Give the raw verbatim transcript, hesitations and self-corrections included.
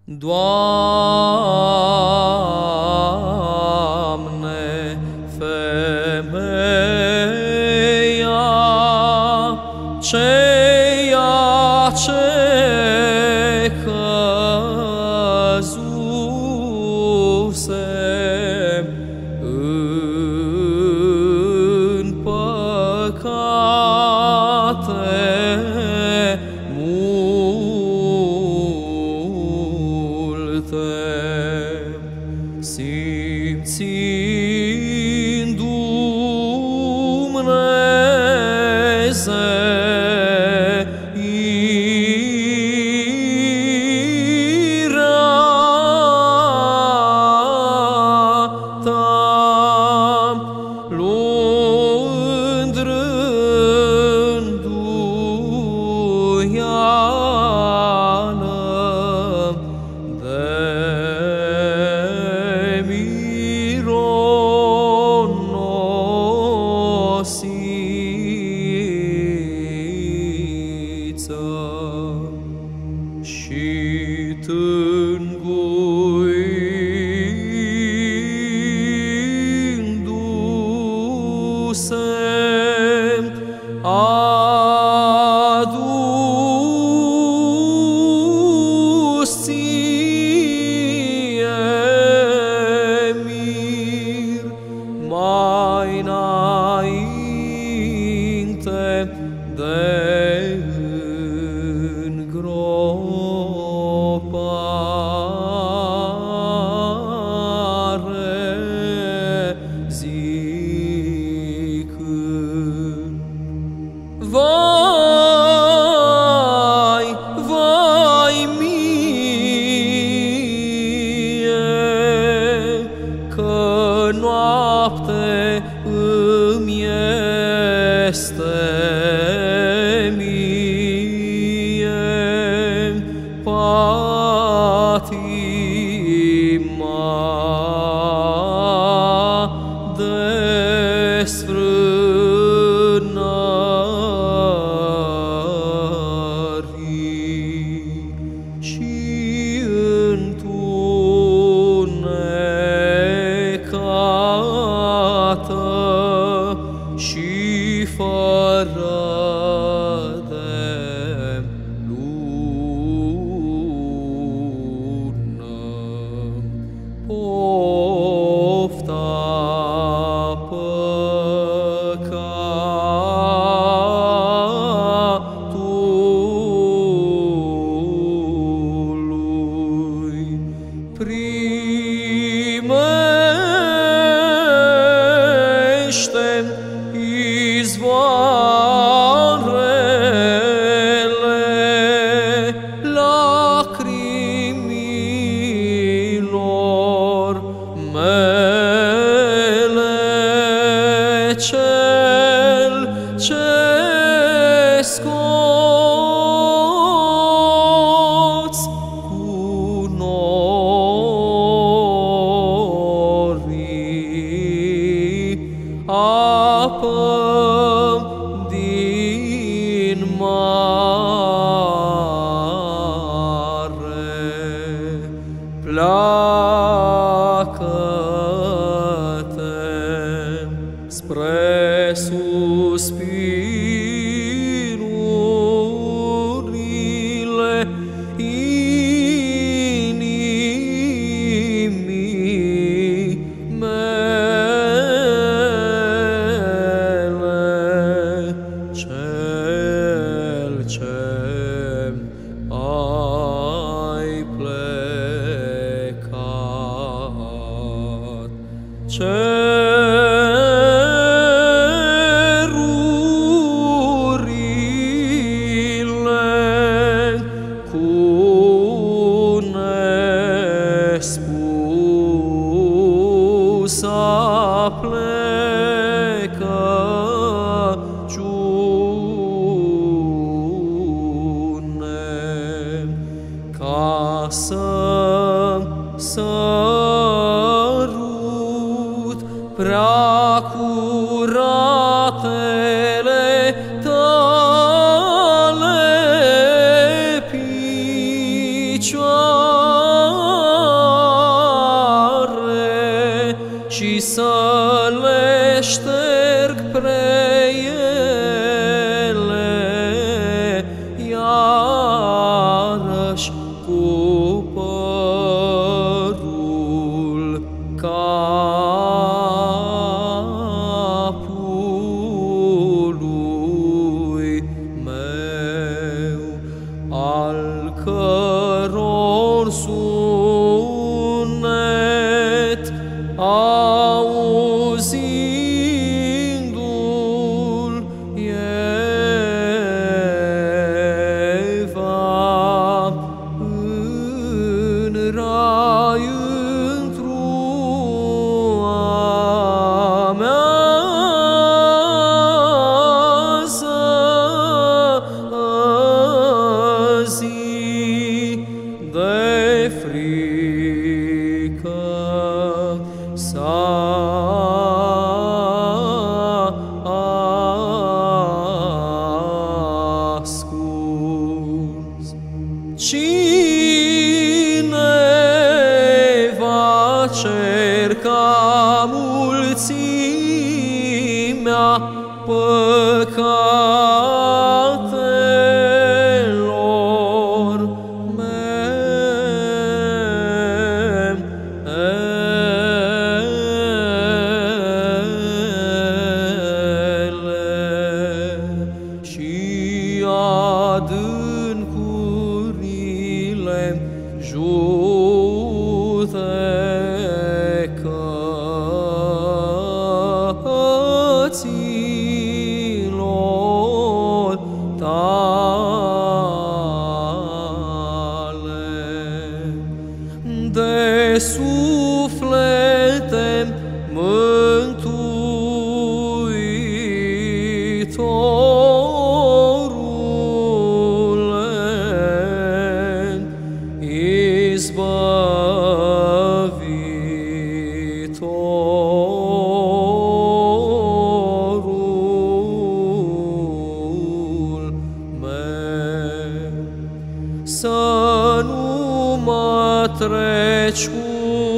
Doamne, femeia ceea ce căzuse în păcate multe, simțind Dumnezeirea ta, luând rânduială de mironosiță și tânguindu-se adus ție mir mai înainte de îngropare, zicând: vai, vai mie, că noapte îmi este mie patima desfrânării și întunecată și fără de lună, pofta păcatului primește izvoarele lacrimilor mele, cel ce scoți cu norii apă din mare. Pleacă-te spre suspirurile inimii mele, cel ce ai plecat, cerurile cu nespusă plecăciune, ca să sărut prea curatele tale picioare. cu părul capului meu, al căror sunet auzindu-l Eva în rai într-o amează zi de frică s-a ascuns. Cine va cerca mulțimea păcatelor mele și adâncurile judecăților tale, de suflete Mântuitorule, izbăvitorul meu, să nu mă treci cu